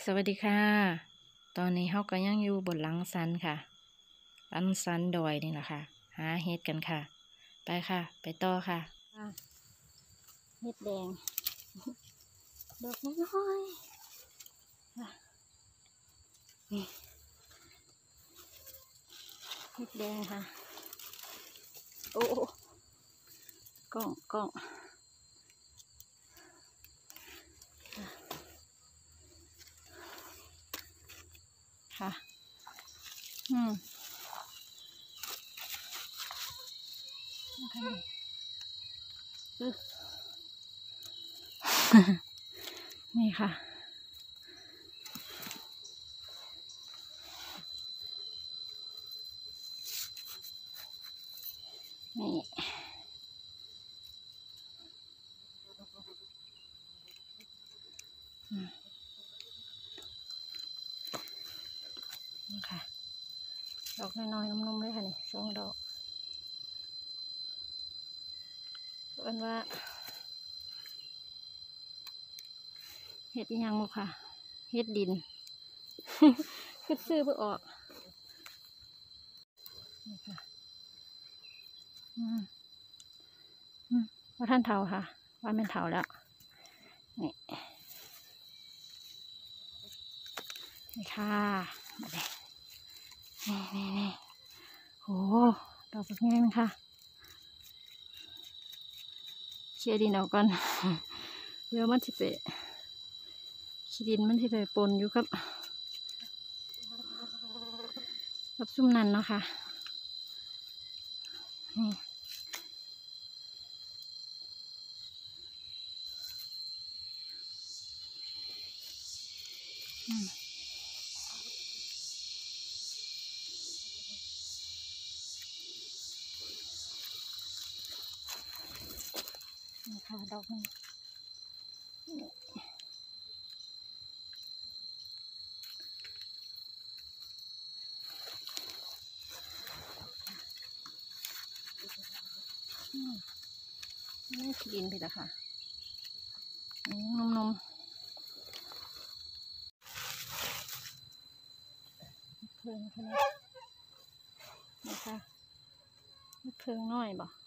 สวัสดีค่ะตอนนี้เฮาก็ยังอยู่บนหลังสันค่ะหลังสันดอยนี่แหละค่ะหาเห็ดกันค่ะไปค่ะไปต่อค่ะเห็ดแดงดอกน้อยๆค่ะนี่เห็ดแดงค่ะโอ้กล้องค่ะนี่ค่ะนี่นี่ค่ะดอกน้อยๆนุ่มๆเลยค่ะนี่สองดอกเป็นว่าเห็ดยังมุค่ะเห็ดดิน คือซื้อไปออกนี่ค่ะว่าท่านเทาค่ะว่าเป็นเทาแล้วนี่นี่ค่ะมาเลยนี่โอ้ดอกแบบนี้มันค่ะเชี่ยดินออกก่อนเดี๋ยวมันสิเปะขี้ดินมันสิไปปนอยู่กับซุ่มนั่นเนาะค่ะนี่ค่ะดอกนี้นี่ขี้ดินไปแล้วค่ะนมเพิ่งแค่นี้นะคะเพิ่งน้อยบ่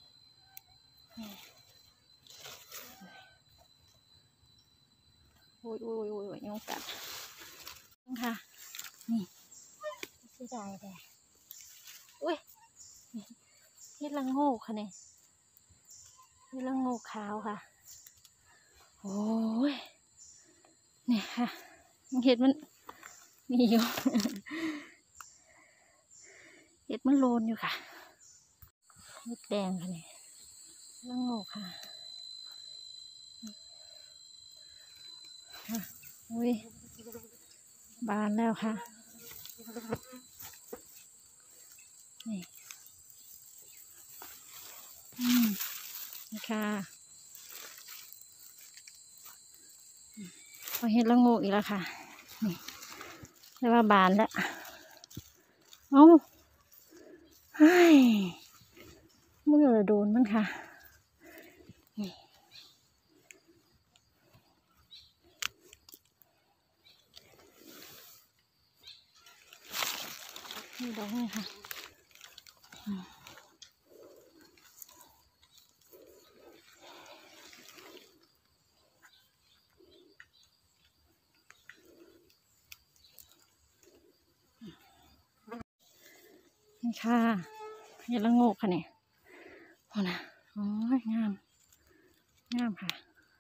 โอ้ยยุงกัดค่ะนี่เสียดายแต่อุ้ยเห็ดละโงกค่ะเนี่ยเห็ดละโงกขาวค่ะโอ้ยเนี่ยค่ะเห็ดมันมีอยู่ เห็ดมันโลนอยู่ค่ะเห็ดแดงค่ะเนี่ยละโงกค่ะอุ้ยบานแล้วค่ะนี่นี่ค่ะพอเห็ดละโงกอีกแล้วค่ะนี่เรียกว่าบานแล้วเอ้าเฮ้ยเมื่อโดนมันค่ะนี่ดอกนี่ค่ะนี่ค่ะเห็ดละโงกค่ะเนี่ยโอ้นะโอ้ยงามค่ะ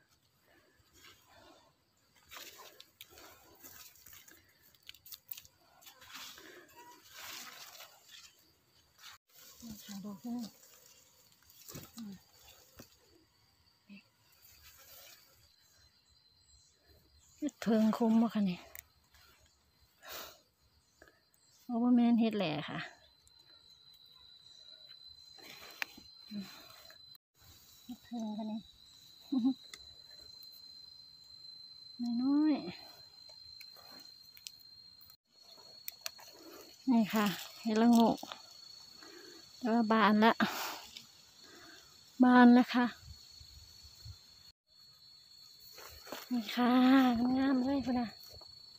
นี่ค่ะดอกนี่เห็ดเพิงคมบ่ค่ะเนี่ยโอ้ว่าแม่นเห็ดแหล่ค่ะเห็ดเพิงค่ะเนี่ยน้อยนี่ค่ะเห็ดละโงกแล้วบานแล้วค่ะนี่ค่ะงามเลยคุณน่ะ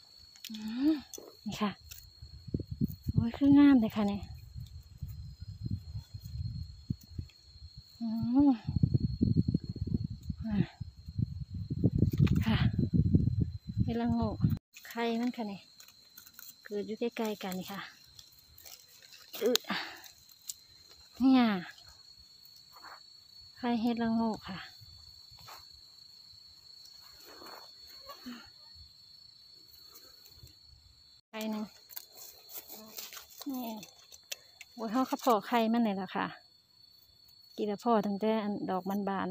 นี่ค่ะโอ้ยคืองามเลยค่ะเนี่ยค่ะเห็ดละโงกไข่มันค่ะเนี่ยเกิดอยู่ใกล้ๆกันนี่ค่ะเนี่ยไข่เห็ดละโงกค่ะไข่หนึ่งนี่บัวเขาขับพอไข่มันเลยล่ะค่ะกินแล้วพ่อตั้งแต่ดอกมันบาน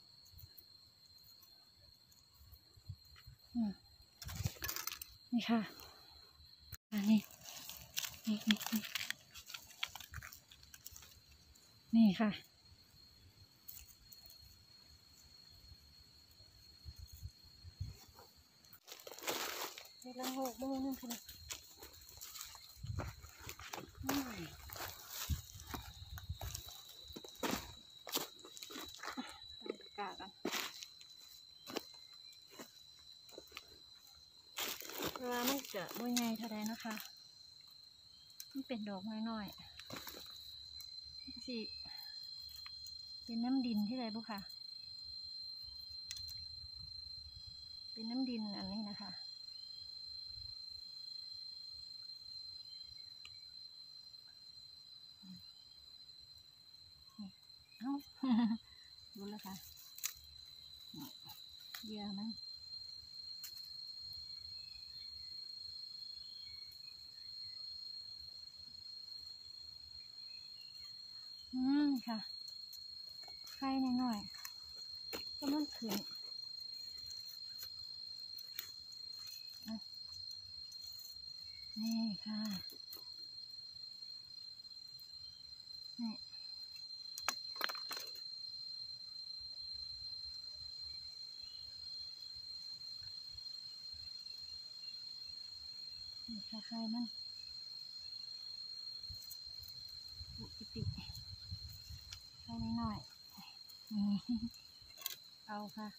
นี่ค่ะอันนี้นี่ค่ะเห็ดละโงกบ้างนึงค่ะกากันเวลาไม่เจอบัวใหญ่เท่าไรนะคะมันเป็นดอกน้อยๆสิเป็นน้ำดินที่ไรบุค่ะเป็นน้ำดินอันนี้นะคะเอ้า รู้แล้วค่ะเยอะมั้งค่ะไข่หน่อยๆก็มันขึ้นนี่ค่ะนี่นี่ค่ะไข่มันปุกปิไข่หน่อยๆนี่เอาค่ะ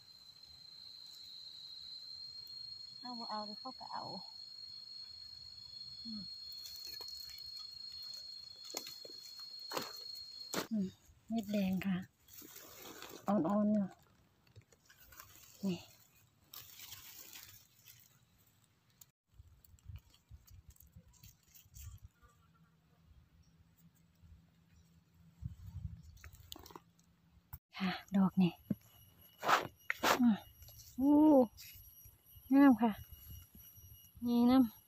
เอาเดี๋ยวเขาก็เอาเม็ดแดงค่ะอ่อนๆอยู่นี่ค่ะดอกนี่งามค่ะนี่น้ำ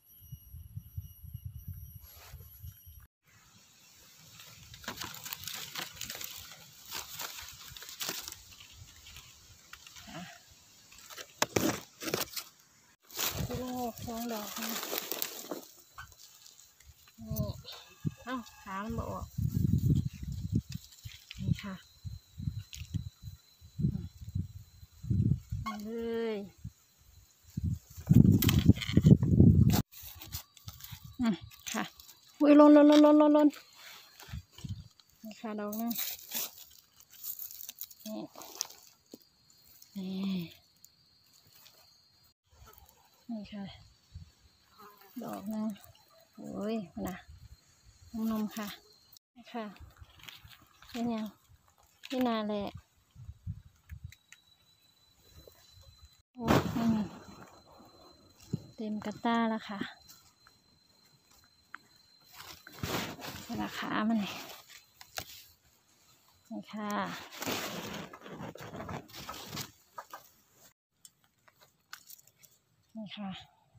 ที่โลกสองดอกนะนี่ขามันบออกนี่ค่ะมาเลยค่ะอุ้ยลนนี่ค่ะดอกนึงนี่ค่ะดอกนึงโอ้ยนะนมค่ะนี่ค่ะเป็นยังนี่นาแหละโอ้เต็มกระต้าแล้วค่ะราคามันนี่ค่ะนี่ค่ะ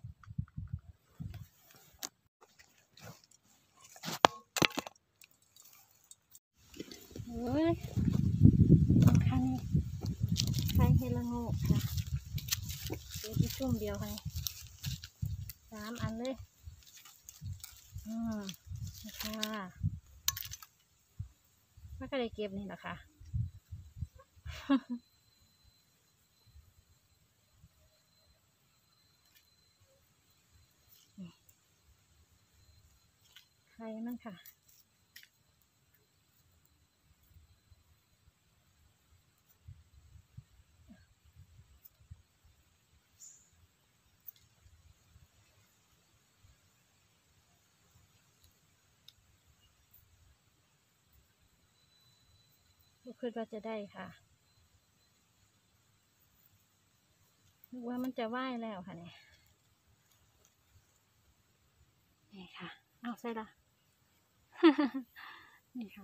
เฮ้ยค่ะนี่ไข่เฮลโงกค่ะเดี๋ยวที่ช่วงเดียวค่ะ3 อันเลยนี่ค่ะไม่ก็ได้เก็บนี่แหละค่ะไข่มันค่ะคิดว่าจะได้ค่ะนึกว่ามันจะว่ายแล้วค่ะเนี่ยนี่ค่ะเอาใส่ละ นี่ค่ะ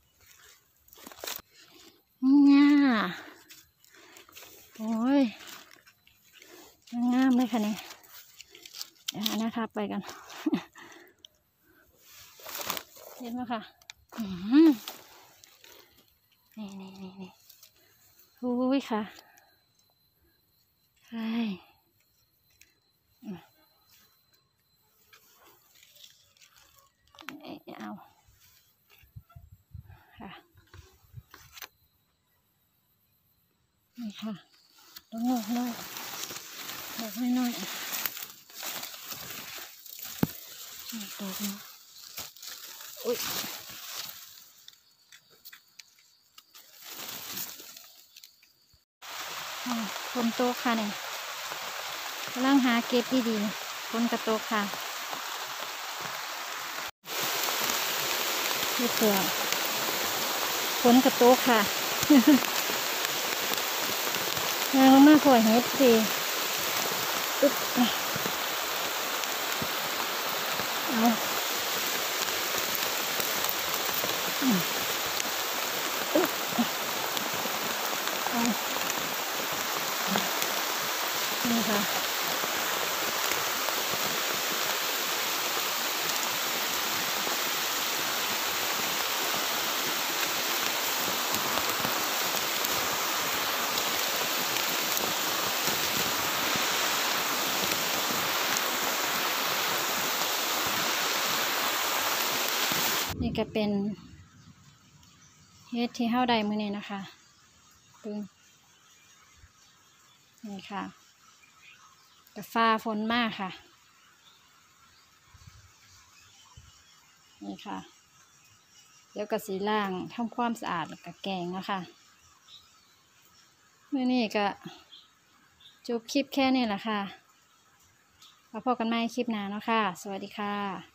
ง่าโอ้ยงามเลยค่ะเนี่ยเดี๋ยวนะคะไปกัน เห็นไหมค่ะนี่อุ้ยค่ะใช่เอาค่ะนี่ค่ะต้องงอกน้อยดอกน้อยดอกนี้อุ้ยคนโตค่ะเนี่ยกำลังหาเก็บดีๆคนกระโตกค่ะนี่เปลือกคนกระโตกค่ะงานมากๆพอเฮ็ดสิอึ๊บเอานี่ค่ะนี่ก็เป็นเฮ็ดที่เฮาได้มื้อนี้นะคะนี่ค่ะกะฟ้าฝนมากค่ะนี่ค่ะเดี๋ยวก็สีล่างทำความสะอาดแล้วก็แกงนะคะมื้อนี้ก็จบคลิปแค่นี้แหละค่ะมาพบกันใหม่คลิปหน้าเนาะค่ะสวัสดีค่ะ